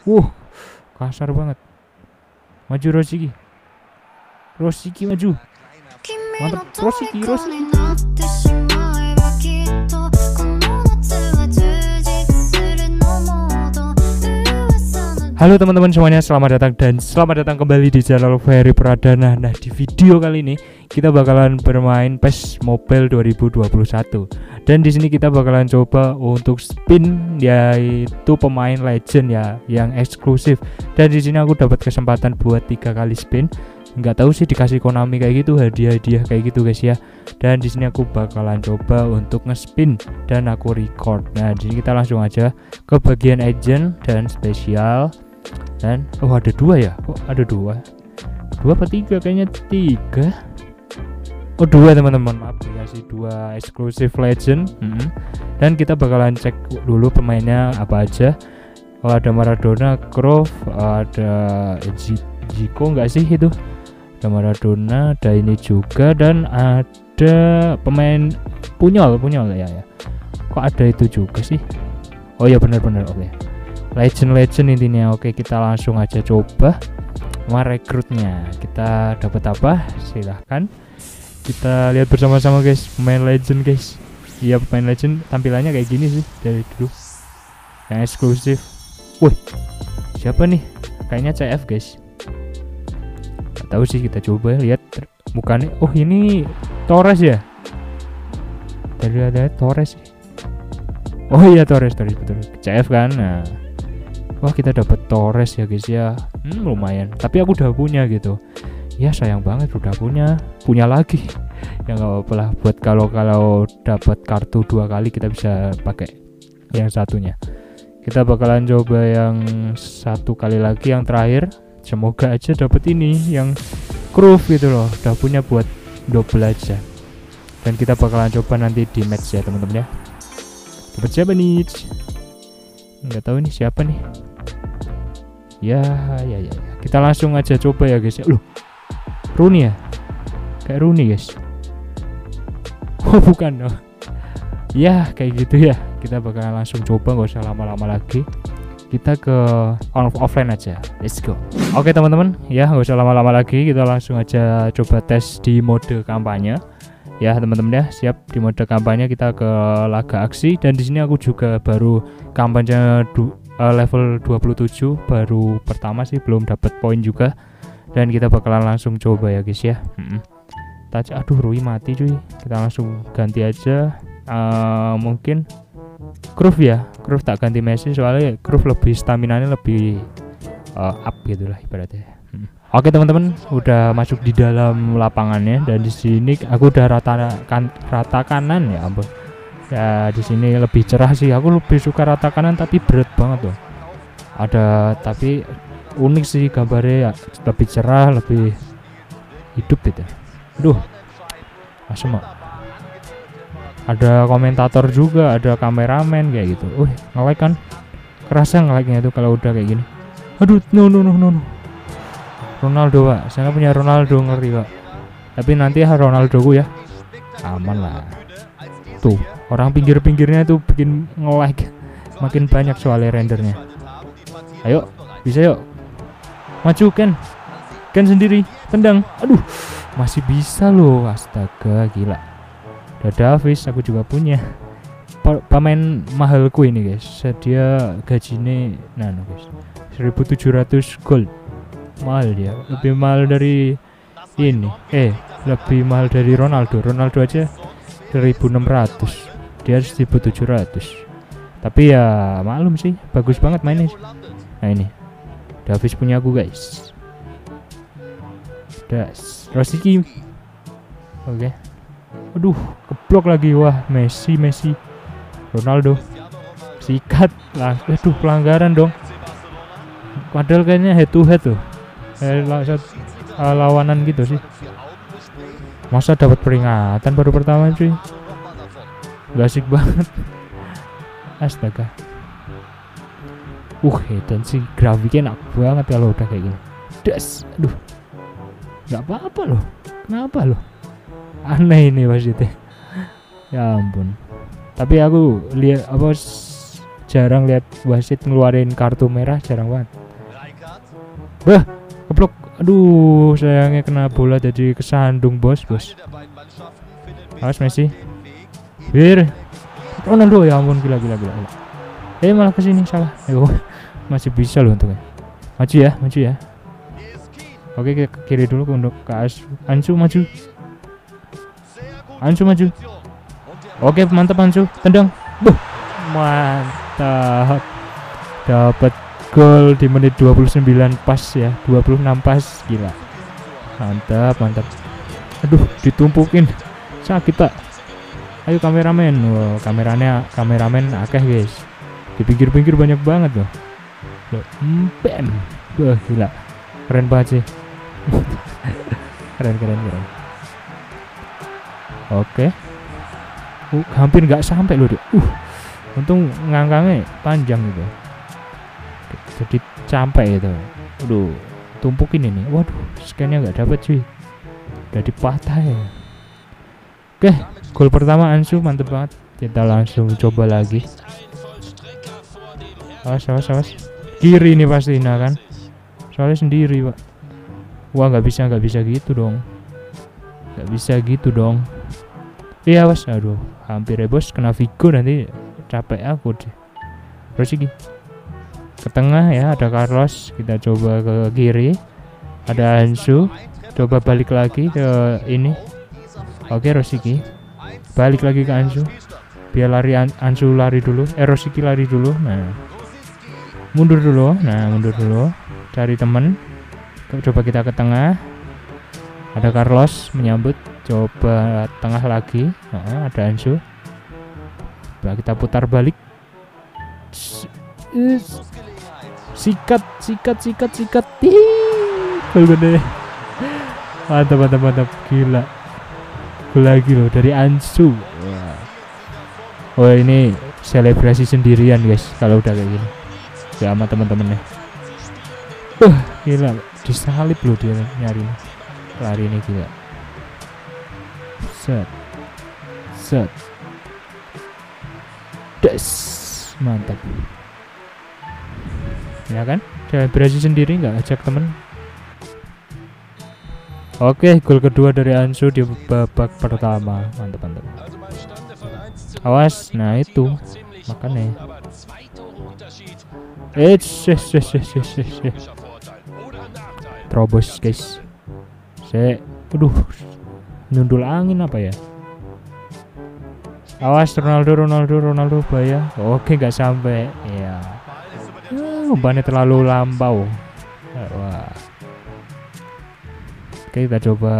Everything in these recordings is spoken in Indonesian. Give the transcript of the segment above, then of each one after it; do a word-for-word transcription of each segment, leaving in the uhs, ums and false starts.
Wuh, kasar banget. Maju Rosiki. Rosiki maju. Mantap Rosiki, Rosiki. Halo teman-teman semuanya, selamat datang dan selamat datang kembali di channel Ferry Pradana. Nah, di video kali ini kita bakalan bermain P E S Mobile dua ribu dua puluh satu. Dan di sini kita bakalan coba untuk spin, yaitu pemain legend ya, yang eksklusif. Dan di sini aku dapat kesempatan buat tiga kali spin. Nggak tahu sih dikasih Konami kayak gitu, hadiah-hadiah kayak gitu guys ya. Dan di sini aku bakalan coba untuk ngespin dan aku record. Nah, di sini kita langsung aja ke bagian agent dan spesial. Dan oh ada dua ya, kok ada dua dua apa tiga, kayaknya tiga. Oh dua teman-teman, maaf dikasih dua eksklusif legend. hmm. Dan kita bakalan cek dulu pemainnya apa aja. Oh ada Maradona, Cruyff, ada Zico nggak sih itu, ada Maradona, ada ini juga, dan ada pemain Punyol Punyol ya ya kok ada itu juga sih. Oh ya benar-benar, oke okay. Legend-legend intinya. Oke, kita langsung aja coba merekrutnya. Kita dapat apa? Silahkan kita lihat bersama-sama guys. Pemain legend guys. Iya, pemain legend tampilannya kayak gini sih dari dulu. Yang eksklusif. Wih, siapa nih? Kayaknya C F guys. Gak tahu sih, kita coba lihat mukanya. Oh ini Torres ya? Tadi ada Torres. Oh iya Torres, Torres betul. C F kan. Nah. Wah kita dapat Torres ya guys ya. Hmm, lumayan. Tapi aku udah punya gitu. Ya sayang banget udah punya, punya lagi. Ya nggak apa-apa lah. Buat kalau kalau dapat kartu dua kali kita bisa pakai yang satunya. Kita bakalan coba yang satu kali lagi, yang terakhir. Semoga aja dapat ini yang Cruyff gitu loh. Udah punya buat double aja. Dan kita bakalan coba nanti di match ya teman-teman ya. Dapat siapa nih? Nggak tahu nih siapa nih. Ya, ya, ya, ya. Kita langsung aja coba ya guys ya. Loh, Rooney ya? Kayak Rooney guys. Oh bukan dong. Ya kayak gitu ya. Kita bakal langsung coba, nggak usah lama-lama lagi. Kita ke on offline aja. Let's go. Oke teman-teman, ya nggak usah lama-lama lagi. Kita langsung aja coba tes di mode kampanye. Ya teman-teman ya, siap di mode kampanye. Kita ke laga aksi, dan di sini aku juga baru kampanye du, uh, level dua puluh tujuh, baru pertama sih, belum dapat poin juga. Dan kita bakalan langsung coba ya guys ya. Mm-mm. Touch, aduh Rui mati cuy. Kita langsung ganti aja. Uh, mungkin Cruyff ya, Cruyff tak ganti Messi soalnya Cruyff lebih staminanya lebih uh, up gitulah ibaratnya. Hmm. Oke teman-teman, udah masuk di dalam lapangannya, dan di sini aku udah rata kan, rata kanan ya ampun. Ya di sini lebih cerah sih. Aku lebih suka rata kanan tapi berat banget tuh. Ada tapi unik sih gambarnya ya, lebih cerah, lebih hidup gitu. Aduh, asem. Ada komentator juga, ada kameramen kayak gitu. Wih, nge-like kan? Kerasa nge-like-nya tuh kalau udah kayak gini. Aduh, no no no no. no. Ronaldo pak, saya punya Ronaldo, ngeri pak. Tapi nanti ya Ronaldo ku ya aman lah. Tuh orang pinggir-pinggirnya tuh bikin nge-like makin banyak soalnya rendernya. Ayo bisa yuk, maju Ken, Ken sendiri tendang. Aduh masih bisa loh, astaga gila. Ada Davis, aku juga punya. Pemain mahalku ini guys, dia gajinya nah no guys seribu tujuh ratus gold. Mahal dia, lebih mahal dari ini, eh lebih mahal dari Ronaldo. Ronaldo aja seribu enam ratus, dia seribu tujuh ratus. Tapi ya maklum sih, bagus banget mainnya. Nah ini Davis punya aku guys. Das Rosiki. Oke okay. Aduh keblok lagi. Wah Messi Messi Ronaldo sikat lah. Aduh pelanggaran dong, padahal kayaknya head to head tuh. Eh, lawanan gitu sih. Masa dapat peringatan baru pertama cuy. Gak asik banget. Astaga. Uh, dan sih grafiknya enak banget kalau udah kayak gini. Das, aduh. Gak apa-apa loh. Kenapa loh? Aneh ini maksudnya. Ya ampun. Tapi aku lihat apa jarang lihat wasit ngeluarin kartu merah, jarang banget. Bah, keblok. Aduh, sayangnya kena bola jadi kesandung bos, bos. Awas Messi. Bir. Ronaldo, ya ampun, gila gila gila. Eh malah kesini salah. Ayo, masih bisa loh untungnya. Maju ya, maju ya. Oke, kita ke kiri dulu untuk ke Ansu, maju. Ansu maju. Oke, mantap Ansu, tendang. Buh, mantap. Dapat gol di menit dua puluh sembilan pas ya, dua puluh enam pas, gila. Mantap, mantap. Aduh, ditumpukin. Sakit tak? Ayo kameramen. Wow, kameranya kameramen akeh guys. Di pinggir-pinggir banyak banget loh. Loh, bam. Wah, gila. Keren banget sih. keren keren keren. Oke. Uh, hampir nggak sampai loh dia. Uh, untung ngangkangnya panjang gitu. Jadi sampai gitu. Aduh, tumpukin ini. Waduh, scan-nya nggak dapat cuy. Udah dipatah ya. Oke, gol pertama Ansu mantep banget. Kita langsung coba lagi. Awas, awas, awas. Kiri ini pasti, nah kan. Soalnya sendiri pak. Wah, nggak bisa nggak bisa gitu dong. Nggak bisa gitu dong. Iya was, aduh, hampir ya bos, kena Vigo nanti capek aku deh. Terus ini ke tengah ya, ada Carlos. Kita coba ke kiri, ada Ansu. Coba balik lagi ke ini. Oke, Rosiki balik lagi ke Ansu. Biar lari An Ansu lari dulu. Eh Rosiki lari dulu. Nah, mundur dulu. Nah, mundur dulu. Cari temen. Coba kita ke tengah. Ada Carlos menyambut. Coba tengah lagi. Nah, ada Ansu. Coba kita putar balik. Sikat, sikat, sikat, sikat. Gol gede. Mantap, mantap, mantap. Gila. Gol lagi loh dari Ansu. Wah. Oh, ini selebrasi sendirian guys kalau udah kayak gini. Ya sama teman-temannya. Uh, gila. Disalip loh dia nyari lari ini, gila. Set. Set. Des. Mantap. Ya kan? Selebrasi sendiri nggak ajak temen. Oke, gol kedua dari Ansu di babak pertama. Mantap, mantap. Awas, nah itu makanya. Eh, terobos guys. Saya, aduh, nyundul angin apa ya? Awas Ronaldo, Ronaldo, Ronaldo bahaya. Oke, nggak sampai. Ya, umpannya terlalu lampau. Wah. Oke, kita coba.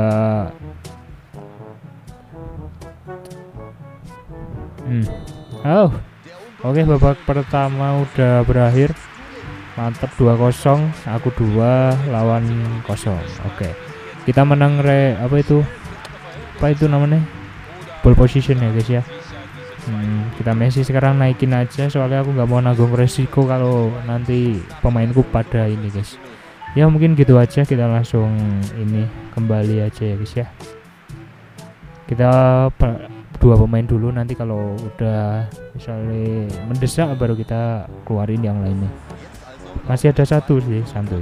Hmm. Oh. Oke, babak pertama udah berakhir. Mantap, dua kosong. Aku dua lawan kosong. Oke. Kita menang re apa itu? Apa itu namanya? Ball position ya, guys ya. Hmm, kita Messi sekarang naikin aja soalnya aku nggak mau nanggung resiko kalau nanti pemainku pada ini, guys. Ya mungkin gitu aja, kita langsung ini kembali aja ya guys ya. Kita dua pemain dulu, nanti kalau udah misalnya mendesak baru kita keluarin yang lainnya. Masih ada satu sih, santuy.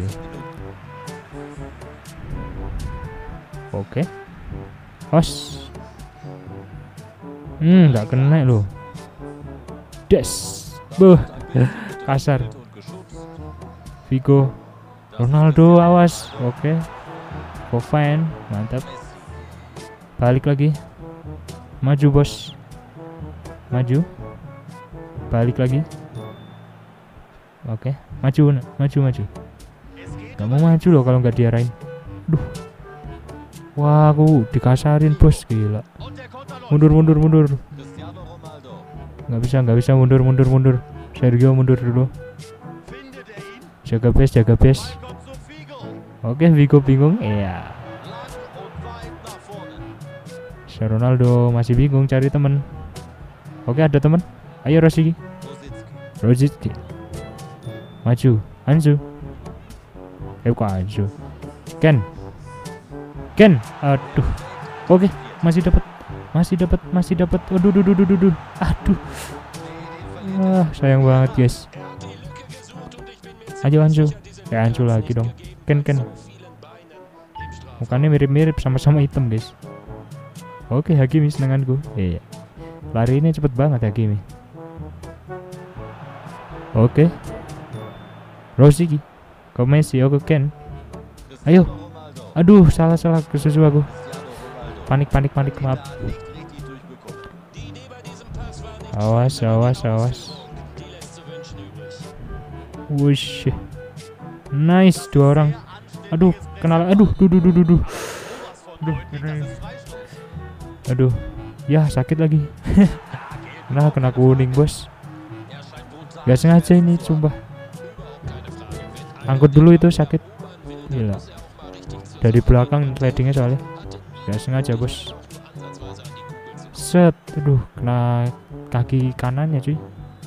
Oke. Os. Hmm, nggak kena loh. Des. Buh. Kasar. Vigo. Ronaldo, awas. Oke. Kovain, mantap. Balik lagi. Maju bos. Maju. Balik lagi. Oke, maju, maju, maju. Gak mau maju loh kalau nggak diarahin. Duh. Wah, aku dikasarin bos, gila. Mundur, mundur, mundur. Nggak bisa, nggak bisa mundur, mundur, mundur. Sergio mundur dulu. Jaga base, jaga base. Oke, Vigo bingung. Iya. Ronaldo masih bingung cari temen. Oke, ada temen. Ayo Rosiki. Rosiki. Maju. Ansu. Eh kok Ansu. Ken. Ken. Aduh. Oke, masih dapat. Masih dapat, masih dapat. Aduh, aduh, aduh, aduh. Aduh. Ah, sayang banget guys. Ayo Ansu. Ya Ansu lagi dong. Ken Ken. Mukanya mirip-mirip, sama-sama hitam guys. Oke, Hakimi senenganku. Iya. Lari ini cepet banget Hakimi. Oke. Rossi ke Messi, oke Ken. Ayo. Aduh, salah-salah kesusu aku. Panik panik panik maaf. Awas, awas, awas. Wush. Nice, dua orang. Aduh, kenal. Aduh, duh, duh, duh, duh, duh. Aduh, aduh. Ya, sakit lagi. Nah, kena kuning, bos. Gak sengaja ini, sumpah. Angkut dulu itu sakit. Gila. Dari belakang slidingnya soalnya. Gak sengaja, bos. Set. Aduh, kena kaki kanannya, cuy.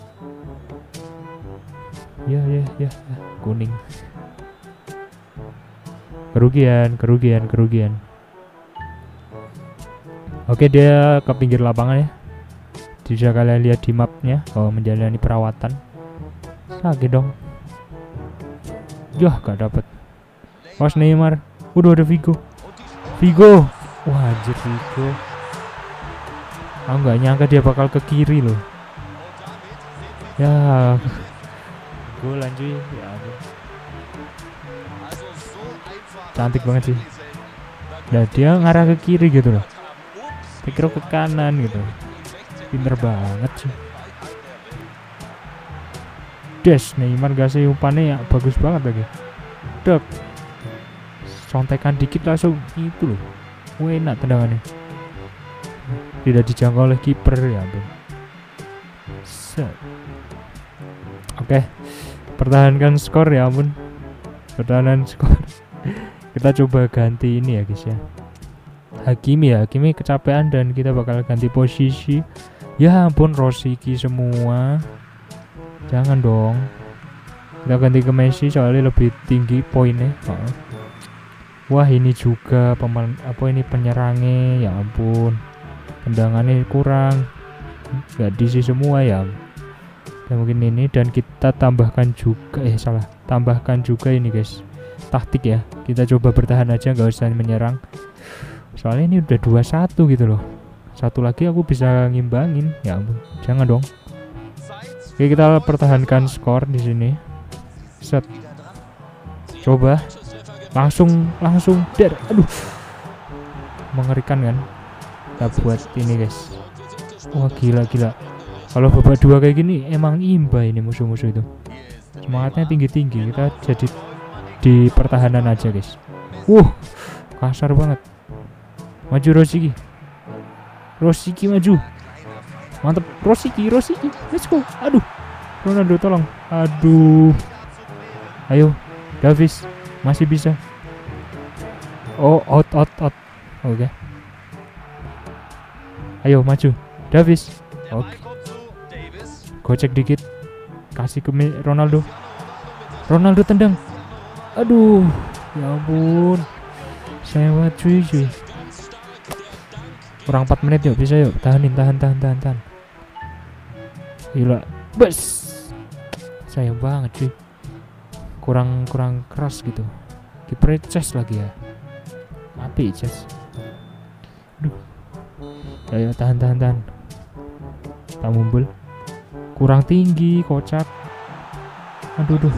Ya, ya, ya, ya. Kuning. Kerugian, kerugian, kerugian. Oke, dia ke pinggir lapangan ya. Bisa kalian lihat di mapnya. Oh, menjalani perawatan. Sakit dong. Yah, gak dapet. Pas Neymar. Udah ada Vigo. Vigo. Wah, anjir Vigo. Aku nggak nyangka dia bakal ke kiri loh. Ya. Gue lanjut ya. Aduh. Cantik banget sih. Nah, dia ngarah ke kiri gitu loh. Pikir ke kanan gitu. Pinter banget sih. Des, Neymar gak sih umpannya ya bagus banget lagi. Dek. Contekan dikit langsung itu loh. Enak tendangannya. Tidak dijangkau oleh kiper ya ampun. Set. Oke. Pertahankan skor ya ampun. Pertahanan skor. Kita coba ganti ini ya guys ya. Hakimi ya, Hakimi kecapean dan kita bakal ganti posisi. Ya ampun, Rosiki semua. Jangan dong. Kita ganti ke Messi soalnya lebih tinggi poinnya. Oh. Wah, ini juga pemain apa ini penyerangnya, ya ampun. Tendangannya kurang. Gak diisi semua ya. Dan mungkin ini dan kita tambahkan juga eh salah, tambahkan juga ini guys. Taktik ya. Kita coba bertahan aja, gak usah menyerang. Soalnya ini udah dua satu gitu loh. Satu lagi aku bisa ngimbangin. Ya ampun, jangan dong. Oke, kita pertahankan skor di sini. Set. Coba. Langsung langsung der. Aduh. Mengerikan kan? Kita buat ini, guys. Wah, gila gila. Kalau babak dua kayak gini emang imba ini musuh-musuh itu. Semangatnya tinggi-tinggi. Kita jadi di pertahanan aja, guys. Wuh, kasar banget. Maju Rosiki. Rosiki maju. Mantap Rosiki, Rosiki. Let's go. Aduh. Ronaldo tolong. Aduh. Ayo, Davis masih bisa. Oh, out out out. Oke. Okay. Ayo maju. Davis. Oke. Okay. Gocek dikit. Kasih ke Ronaldo. Ronaldo tendang. Aduh. Ya ampun. Saya banget cuy cuy. Kurang empat menit yuk, bisa yuk. Tahanin, tahan, tahan, tahan, tahan. Gila. Bes. Sayang banget cuy. Kurang kurang keras gitu. Kiper chest lagi ya. Api chest. Aduh. Ayo tahan, tahan, tahan. Tak mumbul. Kurang tinggi, kocak. Aduh, aduh.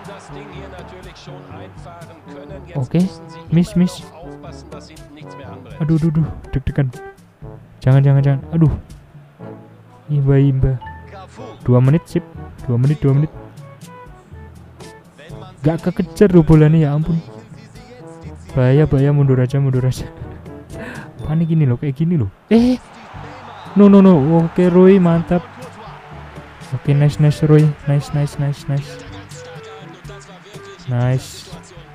Oke, okay. Miss, miss. Aduh, aduh, aduh. Deg-degan. Jangan, jangan, jangan. Aduh. Imba, imba. Dua menit, sip. Dua menit, dua menit. Gak kekejar loh bolanya, ya ampun. Bahaya, bahaya. Mundur aja, mundur aja. Panik gini loh, kayak gini loh. Eh. No, no, no. Oke, Roy, mantap. Oke, nice, nice, Roy. Nice, nice, nice, nice. Nice.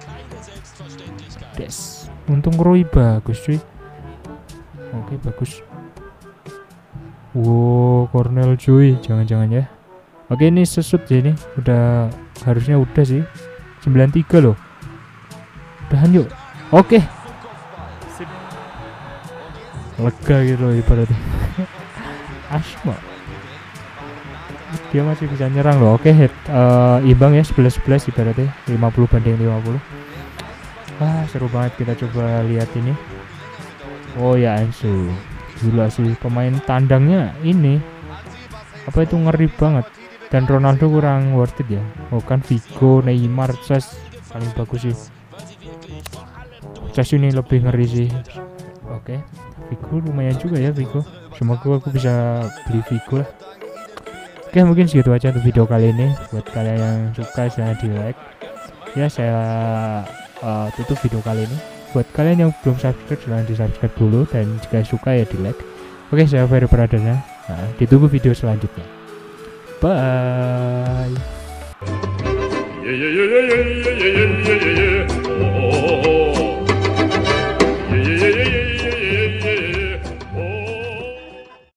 Des. Untung Roy bagus, cuy. Oke, bagus. Wow, Cornell cuy, jangan-jangan ya. Oke, ini sesut ya ini. Udah harusnya udah sih. sembilan tiga loh. Udahan yuk. Oke. Sip. Lega gitu loh ibaratnya. Asma. dia masih bisa nyerang loh. Oke, head uh, imbang ya sebelas sebelas ibaratnya lima puluh banding lima puluh. Wah, seru banget, kita coba lihat ini. Oh ya, Ansu. Gila sih pemain tandangnya ini. Apa itu ngeri banget. Dan Ronaldo kurang worth it ya. Oh kan Figo, Neymar, Ces paling bagus sih. Ces ini lebih ngeri sih. Oke, Figo lumayan juga ya Figo. Semoga aku bisa beli Figo lah. Oke, mungkin segitu aja untuk video kali ini. Buat kalian yang suka jangan di like. Ya saya uh, tutup video kali ini. Buat kalian yang belum subscribe jangan di subscribe dulu, dan jika suka ya di like. Oke, saya Ferry Pradana. Nah, ditunggu video selanjutnya. Bye.